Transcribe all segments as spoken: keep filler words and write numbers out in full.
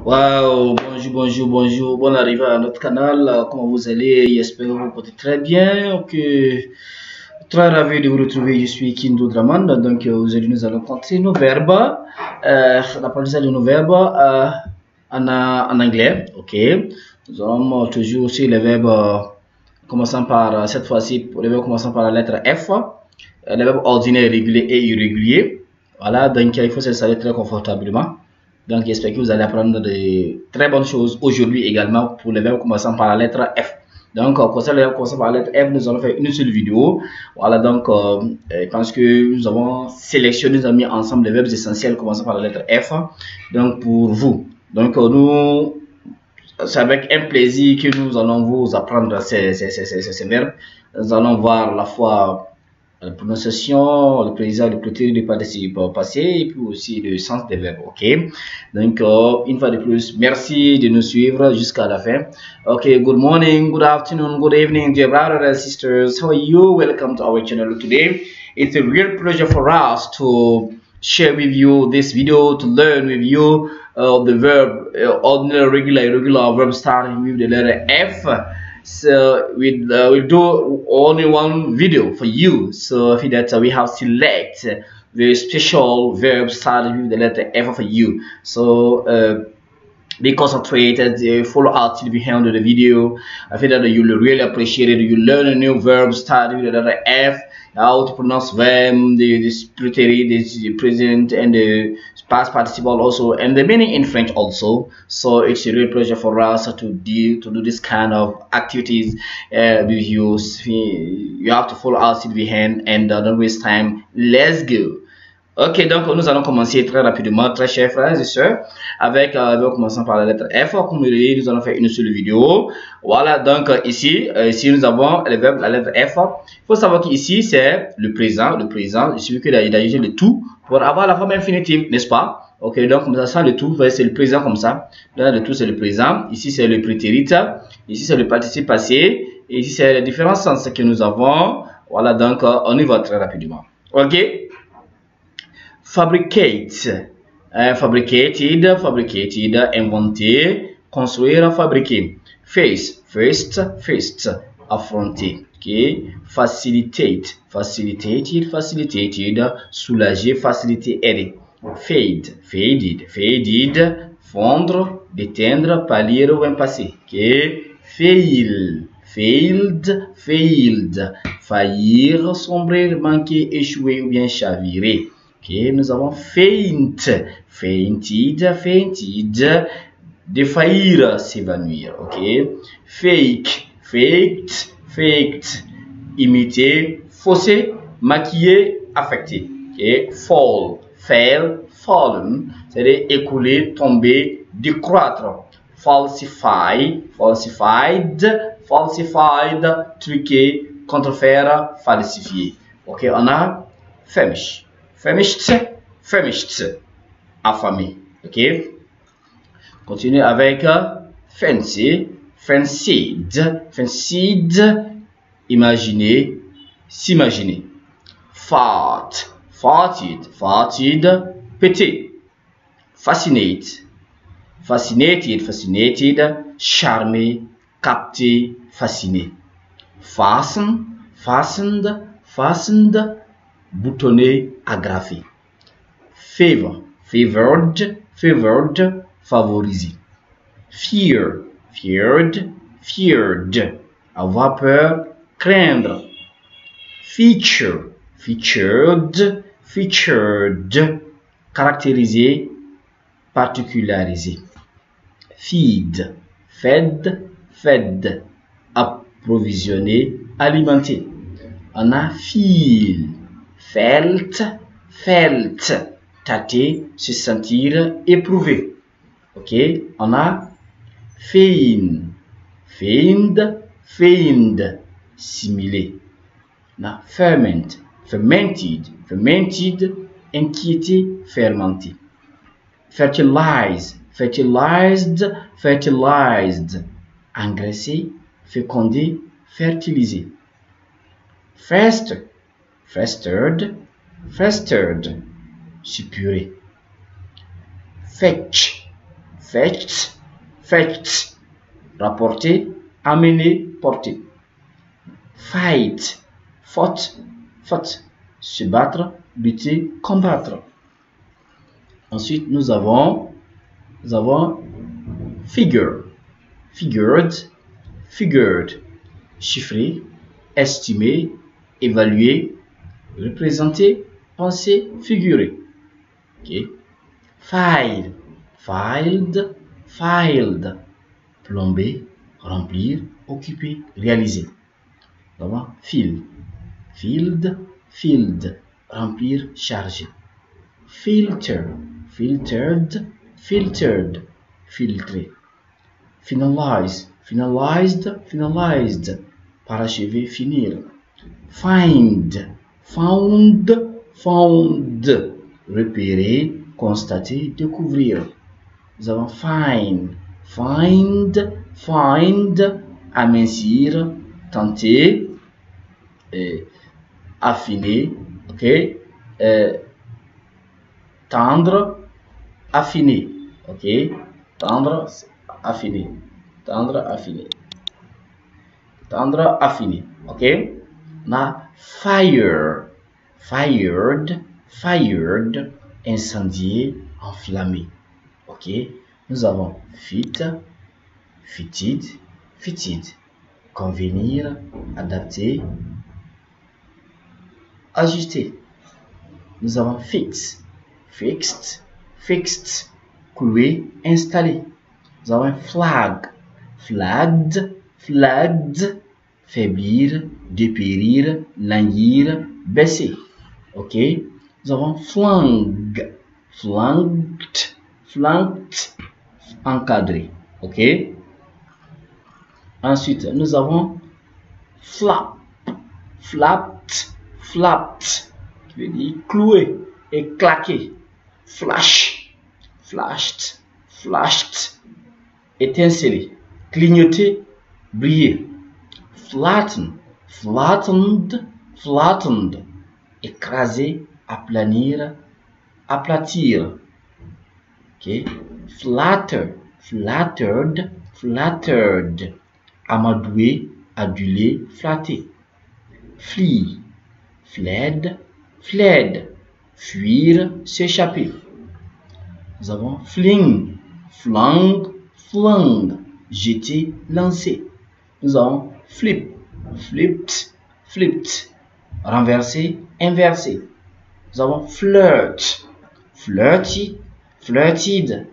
Waouh, bonjour, bonjour, bonjour, bonne arrivée à notre canal. Euh, Comment vous allez? J'espère que vous portez très bien. Ok, très ravi de vous retrouver. Je suis Kindo Draman. Donc, euh, aujourd'hui, nous allons continuer nos verbes, euh, l'apprentissage de nos verbes euh, en, en anglais. Ok, nous allons toujours aussi les verbes euh, commençant par euh, cette fois-ci, les verbes commençant par la lettre F, euh, les verbes ordinaires, réguliers et irréguliers. Voilà, donc il faut s'installer très confortablement. Donc, j'espère que vous allez apprendre de très bonnes choses aujourd'hui également pour les verbes commençant par la lettre F. Donc, euh, concernant les verbes commençant par la lettre F, nous allons faire une seule vidéo. Voilà, donc, euh, je pense que nous avons sélectionné, nous avons mis ensemble les verbes essentiels commençant par la lettre F. Donc, pour vous. Donc, euh, nous, c'est avec un plaisir que nous allons vous apprendre ces, ces, ces, ces, ces verbes. Nous allons voir à la fois la prononciation, le présent, le côté du participe passé et puis aussi le sens des verbes. Ok, donc euh, une fois de plus, merci de nous suivre jusqu'à la fin. Ok, good morning, good afternoon, good evening, dear brothers and sisters. How are you? Welcome to our channel today. It's a real pleasure for us to share with you this video, to learn with you uh, the verb, uh, ordinary, regular, irregular verb starting with the letter F. So we uh, will do only one video for you. So I think that uh, we have select the special verb starting with the letter F for you. So uh, be concentrated, uh, follow out till the end of the video. I think that you'll really appreciate it. You learn a new verb starting with the letter F, how to pronounce them, the, the preterite, the present, and the past participle also, and the meaning in French also. So it's a real pleasure for us to do to do this kind of activities uh, with you. You have to follow us till the end and uh, don't waste time. Let's go. Ok, donc nous allons commencer très rapidement, très chers frères et sœurs, avec, euh, donc, commençons par la lettre F. Comme vous voyez, nous allons faire une seule vidéo. Voilà, donc euh, ici, euh, ici nous avons le verbe, la lettre F. Il faut savoir qu'ici c'est le présent, le présent. Il suffit qu'il a utilisé le tout pour avoir la forme infinitive, n'est-ce pas? Ok, donc comme ça, ça le tout, c'est le présent comme ça. Là, le tout c'est le présent. Ici c'est le prétérit. Ici c'est le participe passé. Et ici c'est les différents sens que nous avons. Voilà, donc euh, on y va très rapidement. Ok. Fabricate, uh, fabricated, fabricated, inventer, construire, fabriquer. Face, first, first, affronter. Okay. Facilitate, facilitated, facilitated, soulager, faciliter, aider. Fade, faded, faded, fondre, détendre, pâlir ou impasser. Okay. Fail, failed, failed, faillir, sombrer, manquer, échouer ou bien chavirer. Okay, nous avons faint, fainted, fainted, défaillir, s'évanouir. Ok, fake, faked, faked, imiter, fausser, maquiller, affecter. Ok, fall, fail, fallen, c'est-à-dire écouler, tomber, décroître. Falsify, falsified, falsified, truquer, contrefaire, falsifier. Ok, on a famish. Famished, famished, affamé. Ok. Continue avec uh, fancy, fancied, fancied, imaginer, s'imaginer. Fart, farted, farted, péter. Fascinate, fascinated, fascinated, charmer, capter, fasciner. Fasten, fastened, fastened, boutonner, agrafé. Favor, favored, favored, favoriser. Fear, feared, feared, avoir peur, craindre. Feature, featured, featured, caractériser, particulariser. Feed, fed, fed, approvisionner, alimenter. On a feel, felt, felt, tâter, se sentir, éprouver. Ok, on a feign, feigned, feigned, simuler. On a ferment, fermented, fermented, inquiéter, fermenter. Fertilize, fertilized, fertilized, engraisser, féconder, fertiliser. Faster, festered, festered, suppurer. Fetch, fetched, fetched, rapporter, amener, porter. Fight, fought, fought, se battre, buter, combattre. Ensuite, nous avons, nous avons figure, figured, figured, chiffrer, estimer, évaluer, représenter, penser, figurer. Okay. File, filed, filed, plomber, remplir, occuper, réaliser. D'abord, fill, filled, filled, remplir, charger. Filter, filtered, filtered, filtrer. Finalize, finalized, finalized, parachever, finir. Find, found, found, repérer, constater, découvrir. Nous avons find, find, find, amincir, tenter, euh, affiner, ok, euh, tendre, affiner, ok, tendre, affiner, tendre, affiner, tendre, affiner, ok. Na fire, fired, fired, incendier, enflammé, ok. Nous avons fit, fitted, fitted, convenir, adapter, ajuster. Nous avons fix, fixed, fixed, clouer, installer. Nous avons flag, flagged, flagged, faiblir, dépérir, languir, baisser. Ok. Nous avons flank, flanked, flanked, encadré. Ok. Ensuite, nous avons flap, flapped, flapped, qui veut dire clouer et claquer. Flash, flashed, flashed, étinceler, clignoter, briller. Flatten, flattened, flattened, écraser, aplanir, aplatir. Okay. Flatter, flattered, flattered, amadouer, aduler, flatter. Flee, fled, fled, fuir, s'échapper. Nous avons fling, flang, flang, jeter, lancer. Nous avons flip, flipped, flipped, renverser, inverser. Nous avons flirt, flirty, flirted,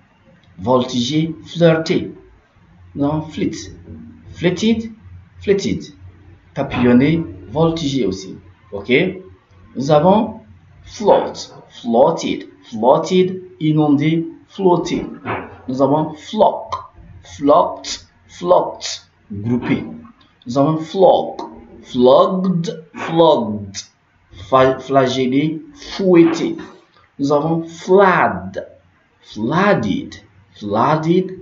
voltiger, flirter. Nous avons flit, flitted, flitted, papillonner, voltiger aussi. Ok. Nous avons float, floated, floated, inondé, flotter. Nous avons flock, flocked, flocked, groupé. Nous avons flog, flogged, flogged, flagellé, fouetté. Nous avons flood, flooded, flooded,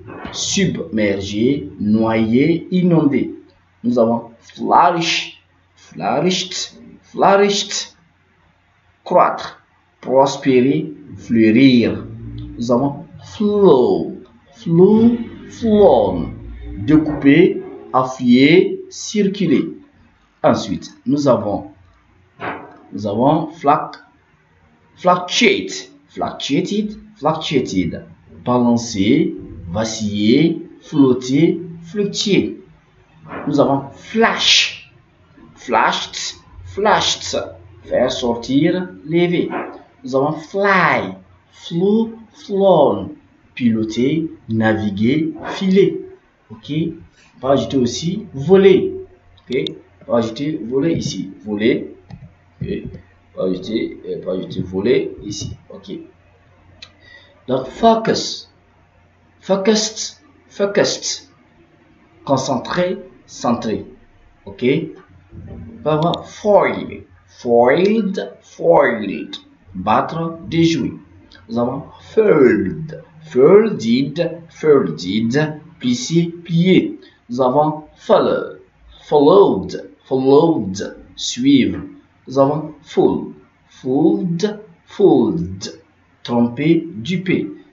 submergé, noyé, inondé. Nous avons flourish, flourished, flourished, croître, prospérer, fleurir. Nous avons flow, flow, flown, découper, affiner, circuler. Ensuite, nous avons, nous avons flac, fluctuate, fluctuated, fluctuated, balancer, vaciller, flotter, fluctuer. Nous avons flash, flashed, flashed, faire sortir, lever. Nous avons fly, flew, flown, piloter, naviguer, filer. Ok. On va ajouter aussi voler. Ok. On va ajouter voler ici. Voler. Ok. On va ajouter, on va ajouter voler ici. Ok. Donc focus. Focused. Focused. Concentré. Centré. Ok. On va avoir foil. Foiled. Foiled. Battre. Déjouer. Nous avons furled. Furled. Furled. Plisser. Plier. Nous avons follow, followed, followed, suivre. Nous avons fool, fooled, fooled, tromper, duper.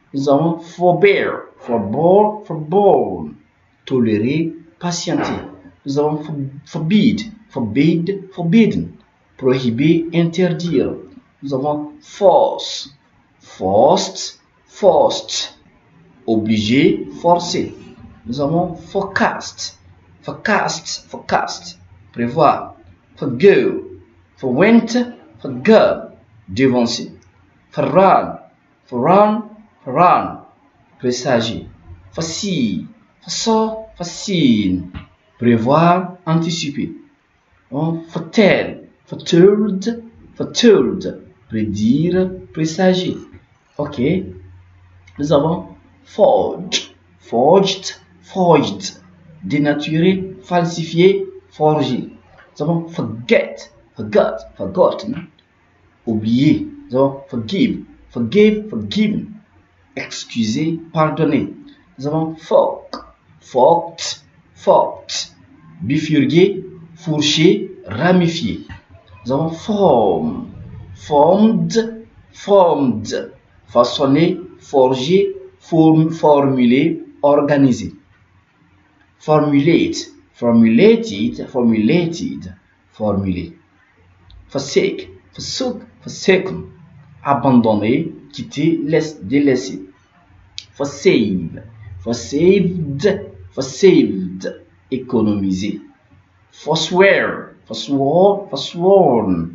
Nous avons forbear, forbear, forborn, tolérer, patienter. Nous avons forbid, forbid, forbidden, prohiber, interdire. Nous avons force, forced, forced, obligé, forcé. Nous avons forecast, forecast, forecast, prévoir, forgo, forwent, forgot, devancer, forrun, forrun, forrun, présager, facile, façon, facile, prévoir, anticiper. Foretell, foretold, foretold, prédire, présager. Ok. Nous avons forge, forged, forged, dénaturer, falsifier, forger. Nous avons forget, forgot, forgotten, oublier. Nous avons forgive, forgive, forgiven, excuser, pardonner. Nous avons fork, forked, forked, bifurquer, fourcher, ramifier. Nous avons form, formed, formed, façonner, forger, form, formuler, organiser. Formulate, formulated, formulated, formuler. Forsake, forsook, forsaken, abandonner, quitter, laisser, délaisser. Forsave, forsaved, forsaved, économiser. Forswear, forswore, forsworn.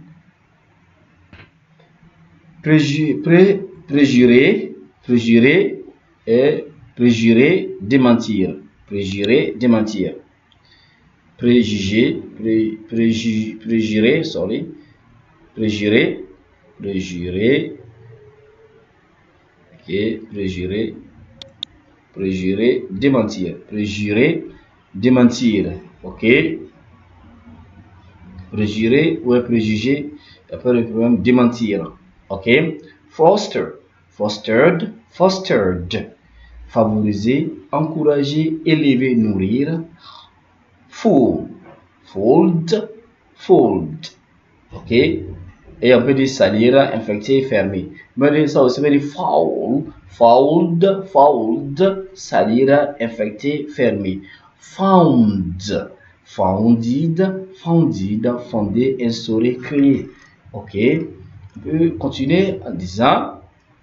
Préju, pré, préjurer, préjurer et préjurer, démentir. Préjurer, démentir. Préjuger, pré, préju, préjurer, sorry. Préjurer, préjurer. Ok, préjurer, préjurer, démentir. Préjurer, démentir. Ok. Préjurer ou préjuger, après le problème, démentir. Ok. Foster, fostered, fostered. Favoriser, encourager, élever, nourrir. Fold, fold, fold. Ok. Et on peut dire salir, infecter, fermer. Mais ça aussi, on peut dire foul, fold, fold, salir, infecter, fermer. Found, founded, founded, fondé, instauré, créé. Ok. On peut continuer en disant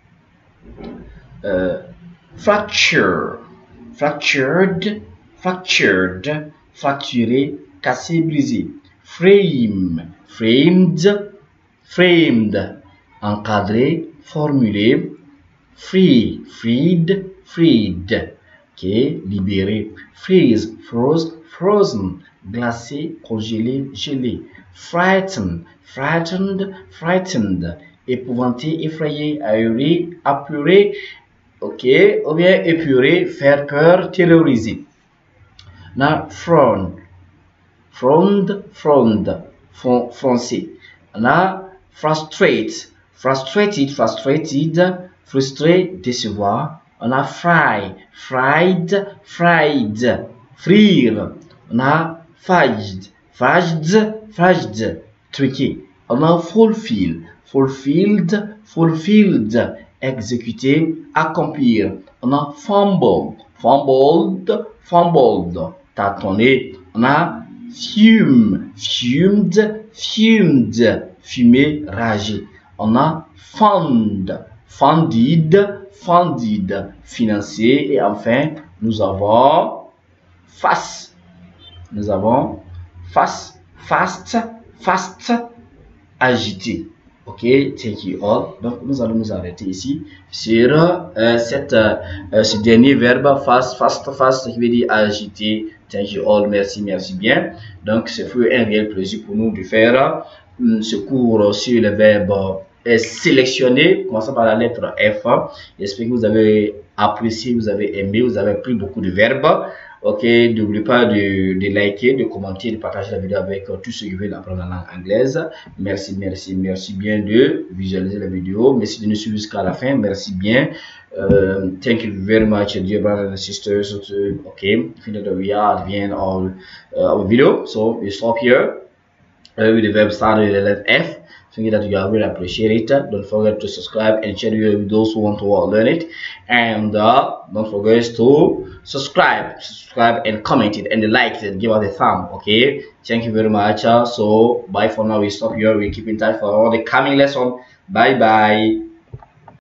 euh, fracture, fractured, fractured, fracturé, cassé, brisé. Frame, framed, framed, encadré, formulé. Free, freed, freed. Ok, libéré. Freeze, froze, frozen, glacé, congelé, gelé. Frighten, frightened, frightened, épouvanté, effrayé, ahuri, apeuré, ok, ou bien épuré, faire peur, terroriser. Now, frown, frowned, frowned, français. Now, frustrate, frustrated, frustrated, frustré, décevoir. On a fry, fried, fried, frire. On a fudged, fudged, fudged, truqué. On a fulfill, fulfilled, fulfilled, exécuter, accomplir. On a fumble, fumbled, fumbled, tâtonner. On a fume, fumed, fumed, fumer, rager. On a fund, funded, funded, financer. Et enfin, nous avons face. Nous avons face, fast, fast, agité. Ok, thank you all. Donc, nous allons nous arrêter ici sur euh, cette, euh, ce dernier verbe fast, fast, fast, qui veut dire agité. Thank you all. Merci, merci bien. Donc, ce fut un réel plaisir pour nous de faire euh, ce cours sur le verbe euh, sélectionner, commençant par la lettre F. J'espère que vous avez apprécié, vous avez aimé, vous avez pris beaucoup de verbes. Ok, n'oubliez pas de, de liker, de commenter, de partager la vidéo avec euh, tous ceux qui veulent apprendre la langue anglaise. Merci, merci, merci bien de visualiser la vidéo. Merci de nous suivre jusqu'à la fin. Merci bien. Uh, thank you very much, dear brothers and sisters. Okay, finally we are at the end of uh, our video. So we stop here uh, with the verb started with the letter F. thinking that you have really appreciate it. Don't forget to subscribe and share it with those who want to learn it. And uh, don't forget to subscribe, subscribe and comment it and like it, give us a thumb. Okay, thank you very much. Uh, so bye for now. We stop here. We keep in touch for all the coming lesson. Bye bye.